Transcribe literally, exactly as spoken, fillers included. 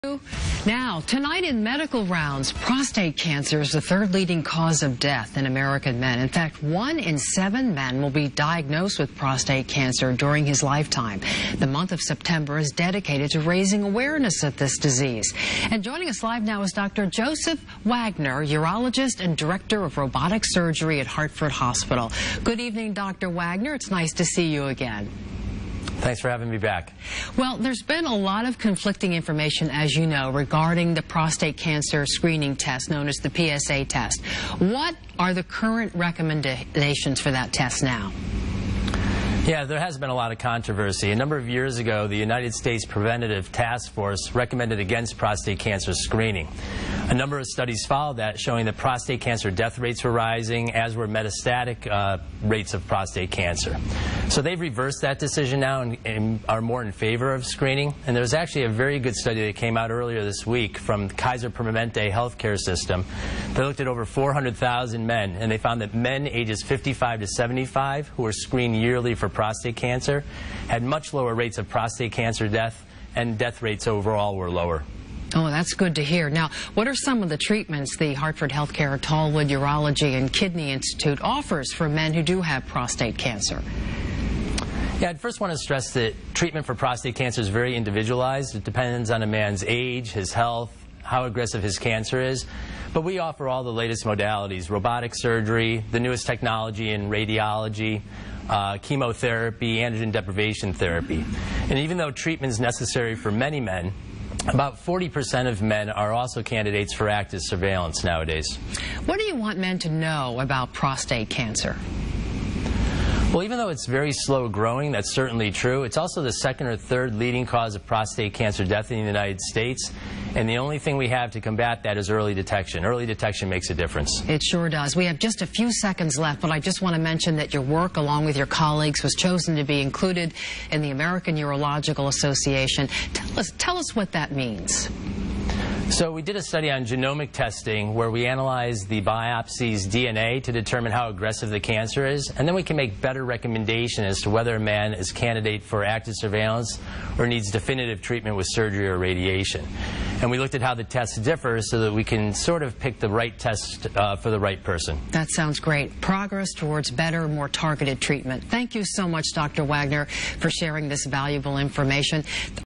Now, tonight in medical rounds, prostate cancer is the third leading cause of death in American men. In fact, one in seven men will be diagnosed with prostate cancer during his lifetime. The month of September is dedicated to raising awareness of this disease. And joining us live now is Doctor Joseph Wagner, urologist and director of robotic surgery at Hartford Hospital. Good evening, Doctor Wagner. It's nice to see you again. Thanks for having me back. Well, there's been a lot of conflicting information, as you know, regarding the prostate cancer screening test known as the P S A test. What are the current recommendations for that test now? Yeah, there has been a lot of controversy. A number of years ago, the United States Preventative Task Force recommended against prostate cancer screening. A number of studies followed that, showing that prostate cancer death rates were rising, as were metastatic uh, rates of prostate cancer. So they've reversed that decision now and, and are more in favor of screening. And there's actually a very good study that came out earlier this week from Kaiser Permanente healthcare system. They looked at over four hundred thousand men, and they found that men ages fifty-five to seventy-five who were screened yearly for prostate cancer had much lower rates of prostate cancer death, and death rates overall were lower. Oh, that's good to hear. Now, what are some of the treatments the Hartford Healthcare, Tallwood Urology and Kidney Institute offers for men who do have prostate cancer? Yeah, I'd first want to stress that treatment for prostate cancer is very individualized. It depends on a man's age, his health, how aggressive his cancer is. But we offer all the latest modalities: robotic surgery, the newest technology in radiology, uh, chemotherapy, androgen deprivation therapy. And even though treatment is necessary for many men, about forty percent of men are also candidates for active surveillance nowadays. What do you want men to know about prostate cancer? Well, even though it's very slow growing, that's certainly true. It's also the second or third leading cause of prostate cancer death in the United States. And the only thing we have to combat that is early detection. Early detection makes a difference. It sure does. We have just a few seconds left, but I just want to mention that your work, along with your colleagues, was chosen to be included in the American Urological Association. Tell us, tell us what that means. So we did a study on genomic testing where we analyzed the biopsy's D N A to determine how aggressive the cancer is, and then we can make better recommendation as to whether a man is candidate for active surveillance or needs definitive treatment with surgery or radiation. And we looked at how the tests differ so that we can sort of pick the right test uh, for the right person. That sounds great. Progress towards better, more targeted treatment. Thank you so much, Doctor Wagner, for sharing this valuable information.